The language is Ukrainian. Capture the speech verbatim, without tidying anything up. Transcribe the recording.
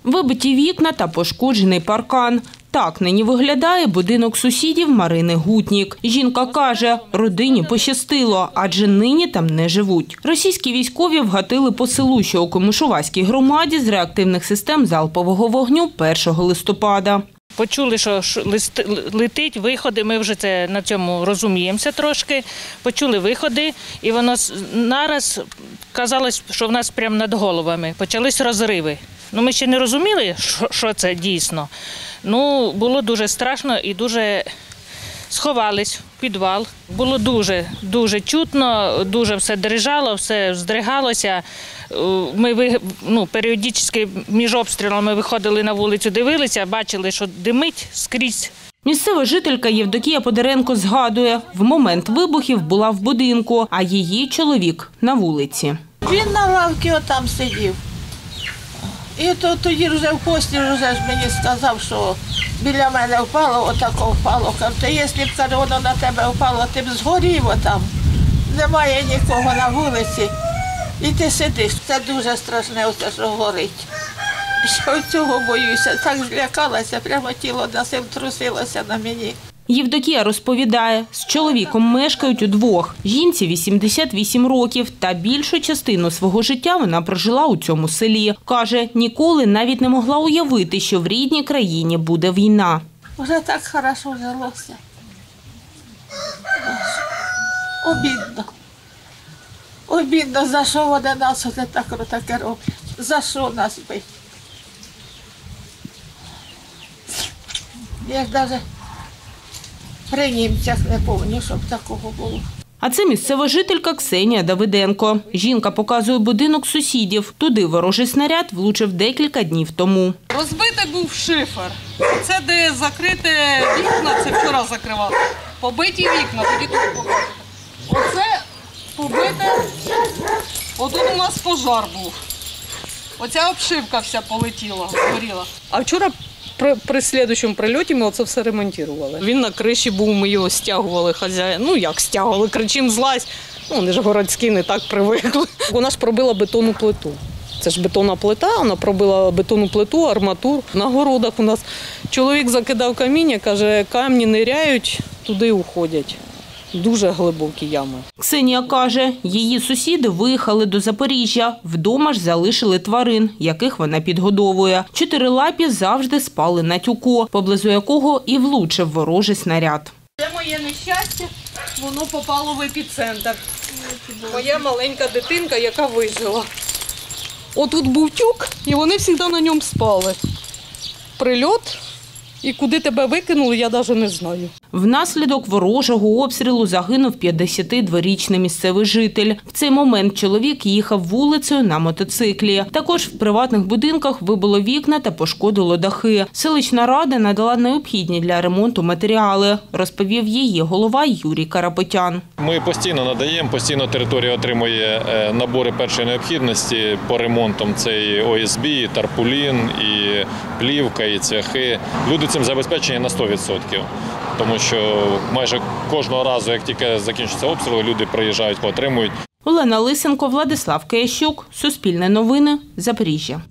Вибиті вікна та пошкоджений паркан. Так нині виглядає будинок сусідів Марини Гутнік. Жінка каже, родині пощастило, адже нині там не живуть. Російські військові вгатили по селу, що у Комишувацькій громаді, з реактивних систем залпового вогню першого листопада. Почули, що летить, виходи, ми вже це на цьому розуміємося трошки. Почули виходи, і воно нараз казалось, що в нас прямо над головами почались розриви. Ну, ми ще не розуміли, що це дійсно. Ну, було дуже страшно і дуже сховались в підвал. Було дуже, дуже чутно, дуже все дрижало, все здригалося. Ми ну, періодично між обстрілами виходили на вулицю, дивилися, бачили, що димить скрізь. Місцева жителька Євдокія Подоренко згадує, в момент вибухів була в будинку, а її чоловік на вулиці. Він на лавці отам сидів. І то, тоді вже в пості вже ж мені сказав, що біля мене впало, отако впало. Каже, якщо б каже, воно на тебе впало, ти б згорів отам. Немає нікого на вулиці. І ти сидиш. Це дуже страшне, оце, що горить. Що цього боюся. Так злякалася, прямо тіло на сим трусилося на мені. Євдокія розповідає, з чоловіком мешкають удвох. Жінці вісімдесят вісім років, та більшу частину свого життя вона прожила у цьому селі. Каже, ніколи навіть не могла уявити, що в рідній країні буде війна. Вже так хорошо жилося. Обідно. Обідно, за що вони нас оце так таке роблять. За що нас бить. Я ж навіть при німцях не пам'ятаю, щоб такого було. А це місцева жителька Ксенія Давиденко. Жінка показує будинок сусідів. Туди ворожий снаряд влучив декілька днів тому. Розбитий був шифер. Це де закрите вікна, це вчора закривали. Побиті вікна, тоді тут покажете. Оце побите, отут у нас пожар був. Оця обшивка вся полетіла, горіла. А вчора При, при слідчому прильоті ми оце все ремонтували. Він на криші був, ми його стягували, хазяїн. Ну як стягували, кричим злазь. Ну, вони ж городські, не так привикли. Вона ж пробила бетонну плиту. Це ж бетонна плита, вона пробила бетонну плиту, арматуру. На городах у нас чоловік закидав каміння, каже, камні ниряють, туди уходять. Дуже глибокі ями. Ксенія каже, її сусіди виїхали до Запоріжжя. Вдома ж залишили тварин, яких вона підгодовує. Чотирилапі завжди спали на тюку, поблизу якого і влучив ворожий снаряд. Це моє нещастя, воно попало в епіцентр. Моя маленька дитинка, яка вижила. Отут був тюк, і вони завжди на ньому спали. Прильот. І куди тебе викинули, я навіть не знаю. Внаслідок ворожого обстрілу загинув п'ятдесятидворічний місцевий житель. В цей момент чоловік їхав вулицею на мотоциклі. Також в приватних будинках вибило вікна та пошкодило дахи. Селищна рада надала необхідні для ремонту матеріали, розповів її голова Юрій Карапетян. Ми постійно надаємо, постійно територія отримує набори першої необхідності по ремонтам. Це і О Ес Бі, і тарпулін, і плівка, і цвяхи. Люди цим забезпечені на сто відсотків. Тому що майже кожного разу, як тільки закінчується обстріл, люди приїжджають, отримують. Олена Лисенко, Владислав Киящук, Суспільне новини, Запоріжжя.